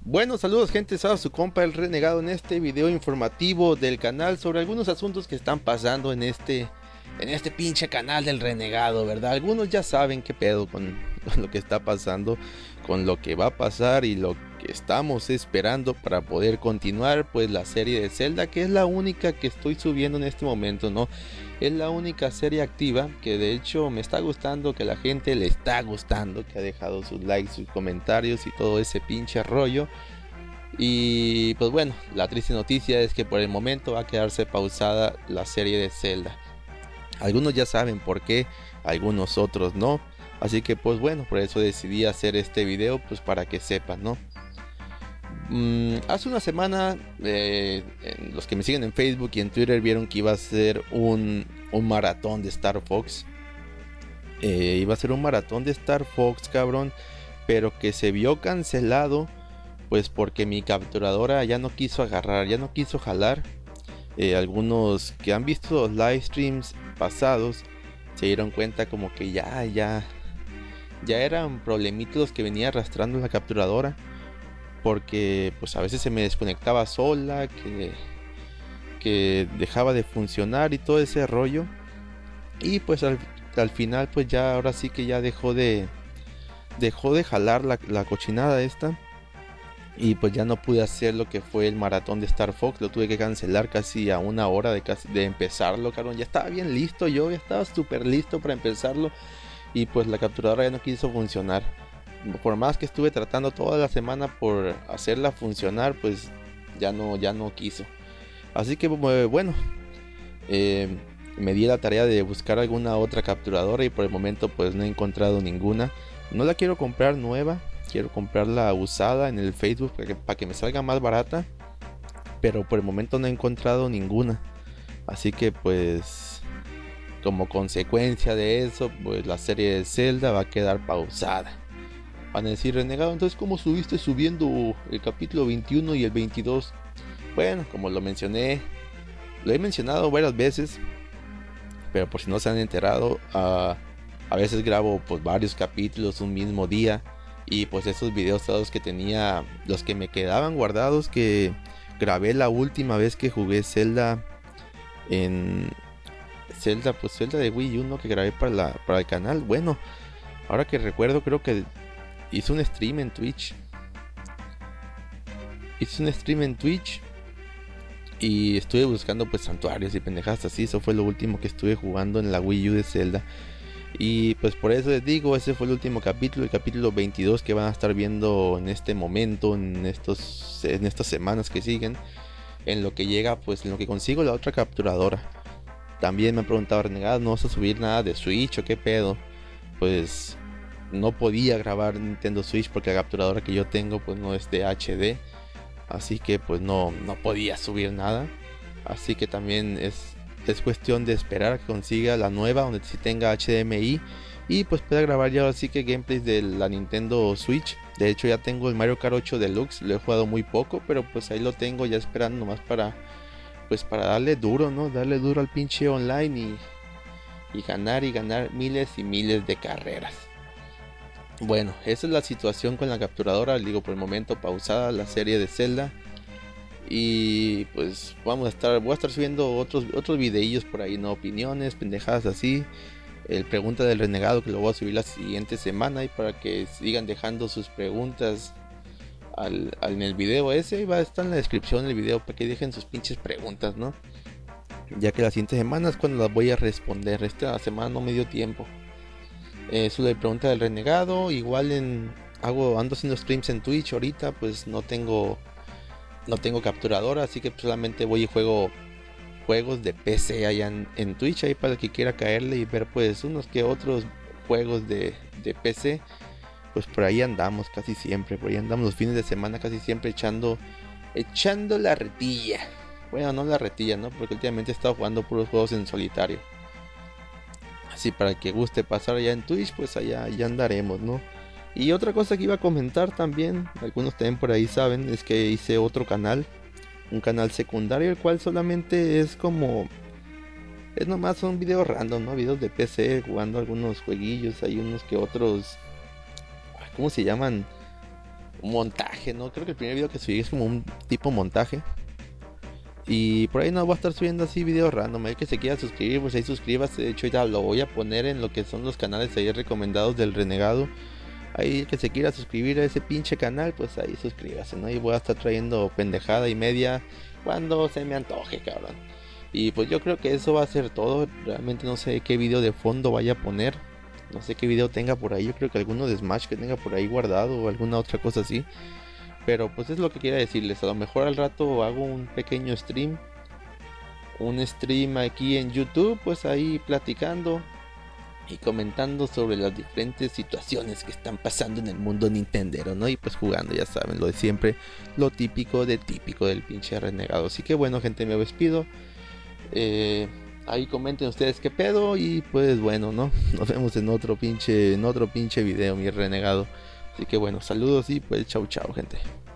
Bueno, saludos gente, soy su compa el Renegado en este video informativo del canal sobre algunos asuntos que están pasando en este pinche canal del Renegado, ¿verdad? Algunos ya saben qué pedo con lo que está pasando, con lo que va a pasar y lo que estamos esperando para poder continuar pues la serie de Zelda, que es la única que estoy subiendo en este momento, ¿no? Es la única serie activa que de hecho me está gustando, que la gente le está gustando, que ha dejado sus likes, sus comentarios y todo ese pinche rollo. Y pues bueno, la triste noticia es que por el momento va a quedarse pausada la serie de Zelda. Algunos ya saben por qué, algunos otros no. Así que pues bueno, por eso decidí hacer este video, pues para que sepan, ¿no? Hace una semana, los que me siguen en Facebook y en Twitter vieron que iba a ser un maratón de Star Fox. Iba a ser un maratón de Star Fox, cabrón, pero que se vio cancelado, pues porque mi capturadora ya no quiso agarrar, ya no quiso jalar. Algunos que han visto los live streams pasados se dieron cuenta como que ya eran problemitos que venía arrastrando la capturadora, porque pues a veces se me desconectaba sola, que dejaba de funcionar y todo ese rollo. Y pues al final pues ya ahora sí que ya dejó de jalar la cochinada esta. Y pues ya no pude hacer lo que fue el maratón de Star Fox. Lo tuve que cancelar casi a una hora de empezarlo, cabrón. Ya estaba bien listo, yo ya estaba súper listo para empezarlo. Y pues la capturadora ya no quiso funcionar. Por más que estuve tratando toda la semana por hacerla funcionar, pues ya no quiso. Así que bueno, me di la tarea de buscar alguna otra capturadora y por el momento pues no he encontrado ninguna. No la quiero comprar nueva, quiero comprarla usada en el Facebook para que me salga más barata, pero por el momento no he encontrado ninguna. Así que pues como consecuencia de eso, pues la serie de Zelda va a quedar pausada. Van a decir, Renegado, entonces ¿cómo subiste subiendo el capítulo 21 y el 22? Bueno, como lo mencioné, lo he mencionado varias veces, pero por si no se han enterado, a veces grabo pues varios capítulos un mismo día. Y pues esos videos todos que tenía, los que me quedaban guardados, que grabé la última vez que jugué Zelda en Zelda, pues Zelda de Wii U, ¿no? Que grabé para el canal. Bueno, ahora que recuerdo, creo que hice un stream en Twitch. Y estuve buscando pues santuarios y pendejadas así. Eso fue lo último que estuve jugando en la Wii U de Zelda. Y pues por eso les digo, ese fue el último capítulo, el capítulo 22 que van a estar viendo en este momento, en estas semanas que siguen, en lo que llega, pues en lo que consigo la otra capturadora. También me han preguntado, Renegado, ¿no vas a subir nada de Switch o qué pedo? Pues no podía grabar Nintendo Switch porque la capturadora que yo tengo pues no es de HD, así que pues no podía subir nada. Así que también es cuestión de esperar a que consiga la nueva donde sí tenga HDMI y pues pueda grabar ya así que gameplays de la Nintendo Switch. De hecho ya tengo el Mario Kart 8 Deluxe, lo he jugado muy poco, pero pues ahí lo tengo ya esperando nomás para darle duro, ¿no? Darle duro al pinche online y ganar miles y miles de carreras. Bueno, esa es la situación con la capturadora. Digo, por el momento pausada la serie de Zelda. Y pues voy a estar subiendo otros videillos por ahí, no, opiniones, pendejadas así. El pregunta del Renegado, que lo voy a subir la siguiente semana, y para que sigan dejando sus preguntas en el video ese, va a estar en la descripción del video para que dejen sus pinches preguntas, ¿no? Ya que la siguiente semana es cuando las voy a responder. Esta semana no me dio tiempo. Eso de pregunta del Renegado, igual ando haciendo streams en Twitch ahorita, pues no tengo capturadora, así que solamente voy y juego juegos de PC allá en Twitch, ahí para el que quiera caerle y ver pues unos que otros juegos de PC. Pues por ahí andamos casi siempre, por ahí andamos los fines de semana casi siempre echando la retilla. Bueno, no la retilla, ¿no? Porque últimamente he estado jugando puros juegos en solitario. Así para el que guste pasar allá en Twitch, pues allá andaremos, ¿no? Y otra cosa que iba a comentar también, algunos también por ahí saben, es que hice otro canal, un canal secundario, el cual solamente es nomás son videos random, ¿no? Videos de PC, jugando algunos jueguillos, hay unos que otros, ¿cómo se llaman? un montaje, ¿no? Creo que el primer video que subí es como un tipo montaje. Y por ahí no voy a estar subiendo así videos random. El que se quiera suscribir, pues ahí suscríbase. De hecho, ya lo voy a poner en lo que son los canales ahí recomendados del Renegado. Ahí el que se quiera suscribir a ese pinche canal, pues ahí suscríbase, ¿no? Y voy a estar trayendo pendejada y media cuando se me antoje, cabrón. Y pues yo creo que eso va a ser todo. Realmente no sé qué video de fondo vaya a poner. No sé qué video tenga por ahí. Yo creo que alguno de Smash que tenga por ahí guardado o alguna otra cosa así. Pero pues es lo que quería decirles. A lo mejor al rato hago un pequeño stream. Un stream aquí en YouTube. Pues ahí platicando. Y comentando sobre las diferentes situaciones que están pasando en el mundo Nintendero, ¿no? Y pues jugando, ya saben, lo de siempre. Lo típico del pinche renegado. Así que bueno, gente, me despido. Ahí comenten ustedes qué pedo. Y pues bueno, ¿no? Nos vemos en otro pinche video, mi renegado. Así que bueno, saludos y pues chau chau, gente.